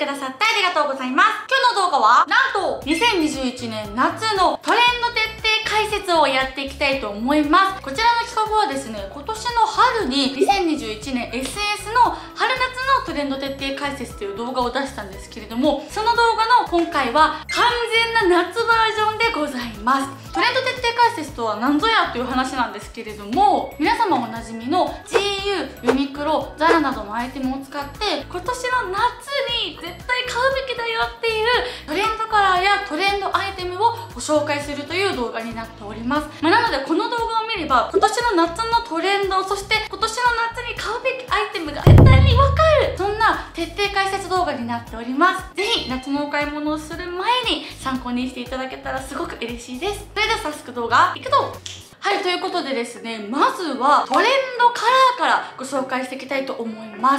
くださってありがとうございます。今日の動画は、なんと、2021年夏のトレンド徹底解説をやっていきたいと思います。こちらの企画はですね、今年の春に2021年 SS の春夏のトレンド徹底解説という動画を出したんですけれども、その動画の今回は完全な夏バージョンでございます。トレンド徹底解説とは何ぞやという話なんですけれども、皆様おなじみの GU、ユニクロ、ザラなどのアイテムを使って今年の夏に絶対買うべきだよっていうトレンドカラーやトレンドアイテムをご紹介するという動画になっております。なのでこの動画を見れば今年の夏のトレンド、そして今年の夏に買うべきアイテムが絶対にわかる、そんな徹底解説動画になっております。ぜひ夏のお買い物をする前に参考にしていただけたらすごく嬉しいです。それでは早速動画いくぞ。はい、ということでですね、まずはトレンドカラーからご紹介していきたいと思います。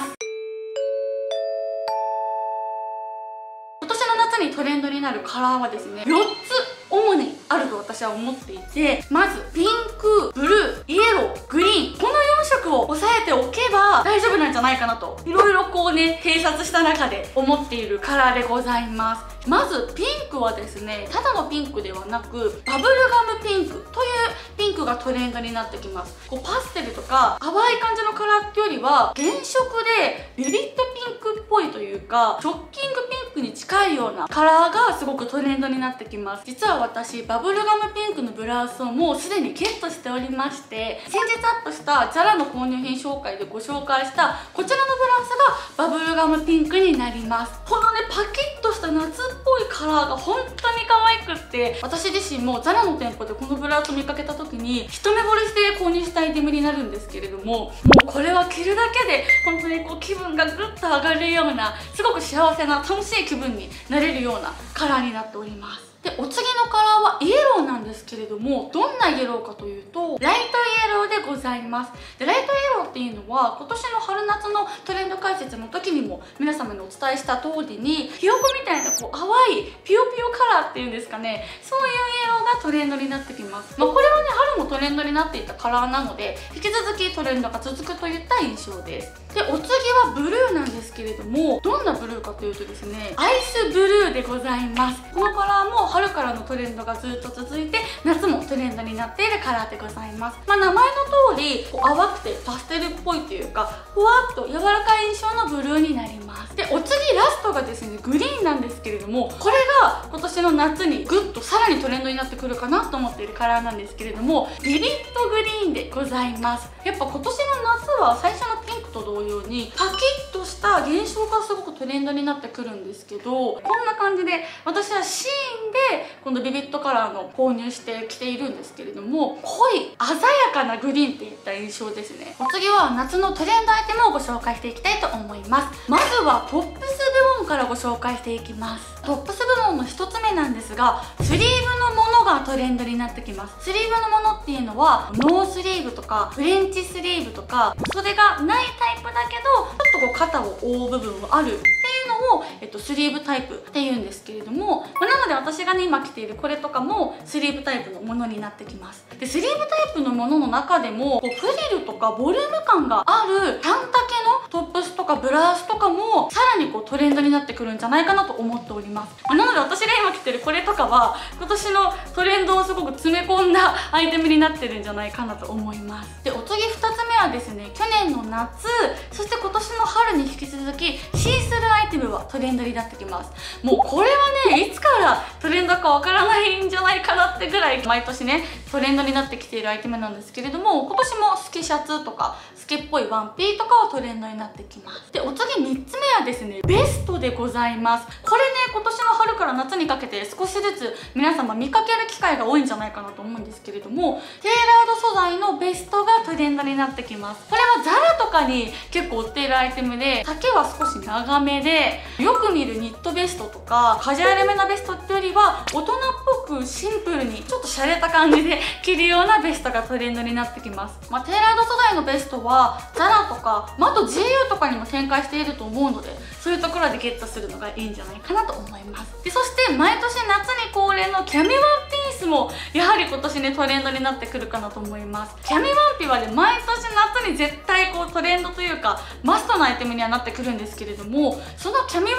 今年の夏にトレンドになるカラーはですね、4つ主にあると私は思っていて、まずピンク、ブルー、イエロー、グリーン、この4色を押さえておけば大丈夫なんじゃないかなと、いろいろこうね、偵察した中で思っているカラーでございます。まずピンクはですね、ただのピンクではなくバブルガムピンクというピンクがトレンドになってきます。こうパステルとか淡い感じのカラーってよりは原色でビビッドピンクっぽいというか、ショッキングピンクに近いようなカラーがすごくトレンドになってきます。実は私バブルガムピンクのブラウスをもうすでにゲットしておりまして、先日アップしたザラの購入品紹介でご紹介したこちらのブラウスがバブルガムピンクになります。このね、パキッとした夏っぽいカラーが本当に可愛くって、私自身もザラの店舗でこのブラウスを見かけた時に一目惚れして購入したアイテムになるんですけれども、もうこれは着るだけで本当にこう気分がぐっと上がるような、すごく幸せな楽しい気分になれるようなカラーになっております。で、お次のカラーはイエローなんですけれども、どんなイエローかというとライトイエローでございます。で、ライトイエローっていうのは今年の春夏のトレンド解説の時にも皆様にお伝えした通りに、ひよこみたいなこう淡いピヨピヨカラーっていうんですかね、そういうイエローがトレンドになってきます。これはね、春もトレンドになっていたカラーなので引き続きトレンドが続くといった印象です。で、お次はブルーなんですけれども、どんなブルーかというとですね、アイスブルーでございます。このカラーも春からのトレンドがずっと続いて夏もトレンドになっているカラーでございます。名前の通りこう淡くてパステルっぽいというか、ふわっと柔らかい印象のブルーになります。で、お次ラストがですね、グリーンなんですけれども、これが今年の夏にぐっとさらにトレンドになってくるかなと思っているカラーなんですけれども、ビビッドグリーンでございます。やっぱ今年の夏は最初のピンクと同様にパキッとした現象がすごくトレンドになってくるんですけど、こんな感じで私はシーンでこのビビッドカラーの購入してきているんですけれども、濃い鮮やかなグリーンっていった印象ですね。お次は夏のトレンドアイテムをご紹介していきたいと思います。まずはトップス部門からご紹介していきます。トップス部門の1つ目なんですが、スリーブのものがトレンドになってきます。スリーブのものっていうのはノースリーブとかフレンチスリーブとか、それがないタイプだけどちょっとこう肩を覆う部分はあるっていうのを、スリーブタイプっていうんですけれども、なので私がね今着ているこれとかもスリーブタイプのものになってきます。で、スリーブタイプのものの中でもこうフリルとかボリューム感がある短丈のトップスとかブラウスとかもさらにこうトレンドになってくるんじゃないかなと思っております。なので私が今着てるこれとかは今年のトレンドをすごく詰め込んだアイテムになってるんじゃないかなと思います。で、お次2つ目はですね、去年の夏、そして今年の春に引き続きシースルーアイテムはトレンドになってきます。もうこれはね、いつからトレンドかわからないんじゃないかなってぐらい毎年ねトレンドになってきているアイテムなんですけれども、今年もスケシャツとかスケっぽいワンピーとかはトレンドになってきます。で、お次3つ目はですね、ベストでございます。これね、今年の春から夏にかけて少しずつ皆様見かける機会が多いんじゃないかなと思うんですけれども、テーラード素材のベストがトレンドになってきます。これはザラとかに結構売っているアイテムで、丈は少し長めで、よく見るニットベストとかカジュアルめなベストってよりは大人っぽくシンプルにちょっと洒落た感じで着るようなベストがトレンドになってきます。テーラード素材のベストはザラとか、あと GU とかにも展開していると思うので、そういうところでゲットするのがいいんじゃないかなと思います。で、そして毎年夏に恒例のキャミワンピースもやはり今年ねトレンドになってくるかなと思います。キャミワンピはね、毎年夏に絶対こうトレンドというかマストなアイテムにはなってくるんですけれども、そのキャミワンピー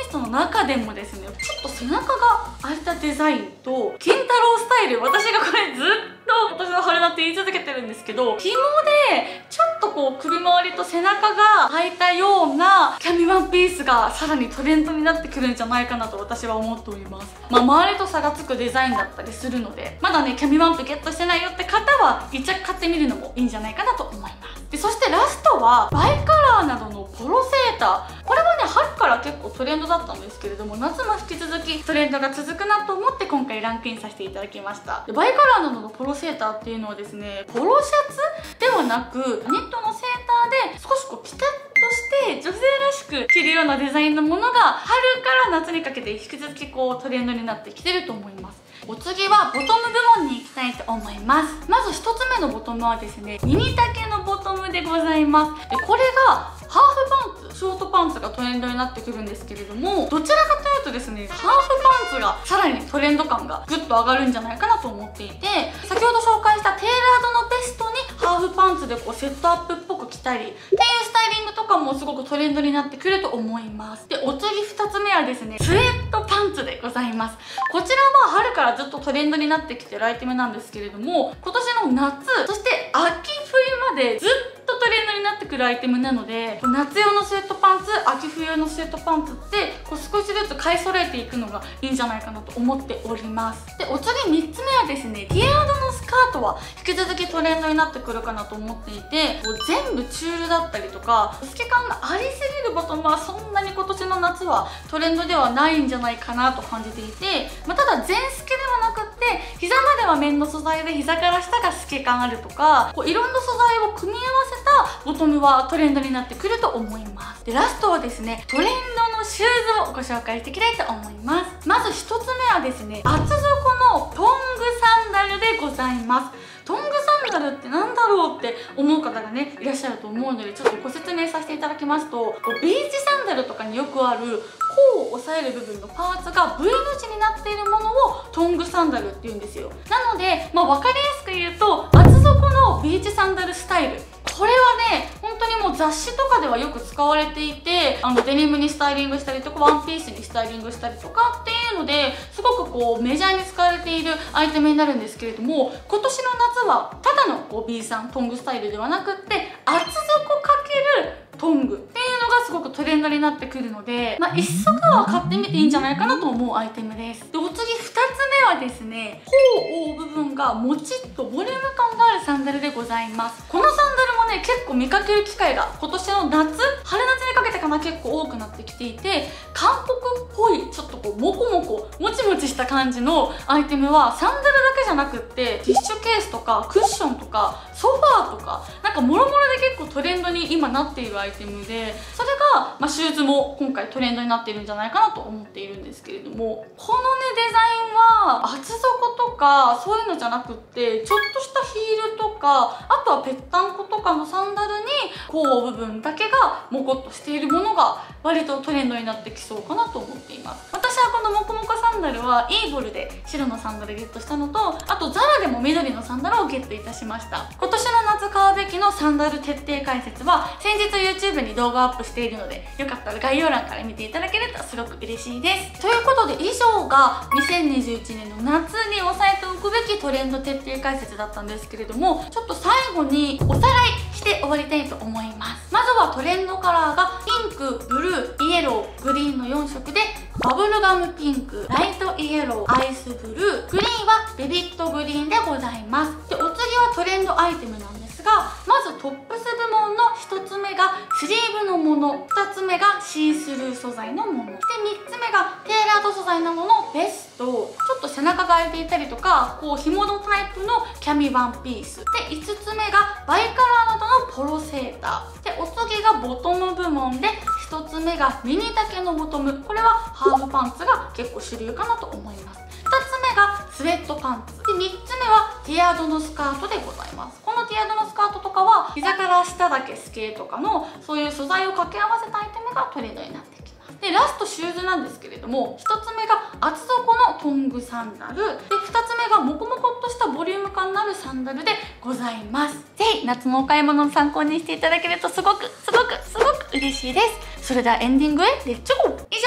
ストの中でもですね、ちょっと背中が開いたデザインと金太郎スタイル、私がこれずっと今年の春夏言い続けてるんですけど、紐でちょっとこう首周りと背中が開いたようなキャミワンピースがさらにトレンドになってくるんじゃないかなと私は思っております。周りと差がつくデザインだったりするので、まだねキャミワンピゲットしてないよって方は一着買ってみるのもいいんじゃないかなと思います。でそしてラストはバイカラーなどのポロセーター。これはね春から結構トレンドだったんですけれども、夏も引き続きトレンドが続くなと思って今回ランクインさせていただきました。でバイカラーなどのポロセーターっていうのはですね、ポロシャツではなくニットのセーターで少しこうピタッとして女性らしく着るようなデザインのものが春から夏にかけて引き続きこうトレンドになってきてると思います。お次はボトム部門に行きたいと思います。まず1つ目のボトムはですね、ミニ丈のボトムでございます。でこれがハーフパンツ、ショートパンツがトレンドになってくるんですけれども、どちらかというとですね、ハーフパンツがさらにトレンド感がぐっと上がるんじゃないかなと思っていて、先ほど紹介したテーラードのベストにハーフパンツでこうセットアップっぽく着たりっていうスタイリングとかもすごくトレンドになってくると思います。でお次2つ目はですね、スウェットパンツでございます。こちらは春からずっとトレンドになってきてるアイテムなんですけれども、今年の夏そして秋冬までずっとトレンドになってくるアイテムなので、夏用のスウェットパンツ、秋冬用のスウェットパンツってこう少しずつ買い揃えていくのがいいんじゃないかなと思っております。でお次3つ目はですね、ティアードのスカートは引き続きトレンドになってくるかなと思っていて、こう全部チュールだったりとか透け感がありすぎるボトムはそんなに今年の夏はトレンドではないんじゃないかなと感じていて、ただ全透けではなくって膝までは綿の素材で膝から下が透け感あるとか、こういろんな素材を組み合わせたボトムはトレンドになってくると思います。でラストはですね、トレンドのシューズをご紹介していきたいと思います。まず1つ目はですね、厚底のトングサンダルでございます。トングサンダルってなんだろうって思う方がねいらっしゃると思うので、ちょっとご説明させていただきますと、ビーチサンダルとかによくある甲を押さえる部分のパーツが V の字になっているものをトングサンダルって言うんですよ。なので、分かりやすく言うと厚底のビーチサンダルスタイル、これはね本当にもう雑誌とかではよく使われていて、デニムにスタイリングしたりとかワンピースにスタイリングしたりとかっていうのですごくこうメジャーに使われているアイテムになるんですけれども、今年の夏はただのこう B さんトングスタイルではなくって厚底かけるトングっていうのがすごくトレンドになってくるので、一足は買ってみていいんじゃないかなと思うアイテムです。でお次2つ目はですね、甲を覆う部分がもちっとボリューム感があるサンダルでございます。このサンダルもね結構見かける機会が今年の春夏にかけてかな結構多くなってきていて、韓国っぽいちょっとこうモコモコもちもちした感じのアイテムはサンダルだけじゃなくってティッシュケースとかクッションとかソファーとかなんかもろもろで結構トレンドに今なっているアイテムで、それが、シューズも今回トレンドになっているんじゃないかなと思っているんですけれども、このねデザインは厚底とかそういうのじゃなくってちょっとしたヒールとか、あとはぺったんことかのサンダルに甲部分だけがモコっとしているものが割とトレンドになってきそうかなと思っています。私はこのモコモコサンダルはイーボルで白のサンダルゲットしたのと、あとザラでも緑のサンダルをゲットいたしました。今年の夏買うべきのサンダル徹底解説は先日 YouTube に動画アップしているので、よかったら概要欄から見ていただけるとすごく嬉しいです。ということで以上が2021年の夏に押さえておくべきトレンド徹底解説だったんですけれども、ちょっと最後におさらいして終わりたいと思います。まずはトレンドカラーがピンク、ブルー、イエロー、グリーンの4色で、バブルガムピンク、ライトイエロー、アイスブルー、グリーンはビビットグリーンでございます。でお次はトレンドアイテムなんですが、まずトップス部門の1つ目がスリーブのもの、2つ目がシースルー素材のもので、3つ目がテーラード素材のもの、ベスト、ちょっと背中が開いていたりとかこう紐のタイプのキャミワンピースで、5つ目がバイカラーなどのポロセーターで、お次がボトム部門で1つ目がミニ丈のボトム、これはハーフパンツが結構主流かなと思います。2つ目がスウェットパンツで、3つ目はティアードのスカートでございます。このティアードのスカートとかは膝から下だけスケートとかのそういう素材を掛け合わせたアイテムがトレンドになってきます。でラストシューズなんですけれども、1つ目が厚底のトングサンダルで、2つ目がモコモコっとしたボリューム感のあるサンダルでございます。ぜひ夏のお買い物の参考にしていただけるとすごく嬉しいです。それではエンディングへレッツゴー。以上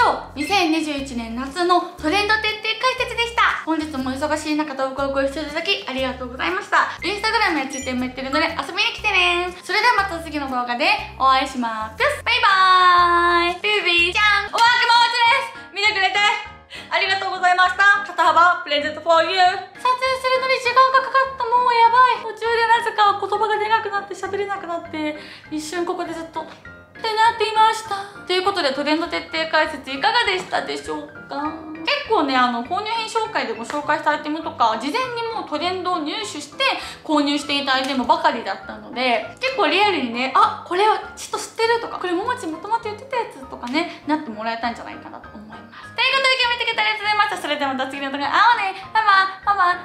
上、2021年夏のトレンド徹底解説でした。本日も忙しい中投稿をご視聴いただきありがとうございました。インスタグラムやツイッターもやってるので遊びに来てね。それではまた次の動画でお会いします。バイバーイ。ビビーちゃん、おわけもちです。見てくれてありがとうございました。肩幅プレゼント for you。撮影するのに時間がかかった。もうやばい。途中でなぜか言葉が出なくなって喋れなくなって、一瞬ここでずっとってなっていました。ということでトレンド徹底解説いかがでしたでしょうか。結構ね、購入品紹介でご紹介したアイテムとか、事前にもうトレンドを入手して購入していたアイテムばかりだったので、結構リアルにね、あ、これはちょっと知ってるとか、これももちもともと言ってたやつとかね、なってもらえたんじゃないかなと思います。ということで今日見てくれてありがとうございました。それではまた次の動画で会おうね。バイバイバイバイバイバイ。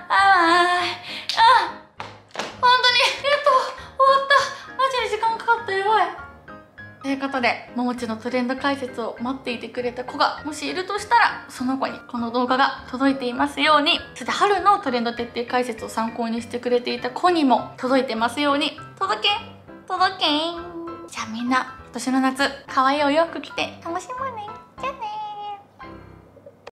本当に終わった。マジで時間かかった。やばい。ということで、ももちのトレンド解説を待っていてくれた子がもしいるとしたら、その子にこの動画が届いていますように、そして春のトレンド徹底解説を参考にしてくれていた子にも届いてますように、届けじゃあみんな今年の夏可愛いお洋服着て楽しもうね。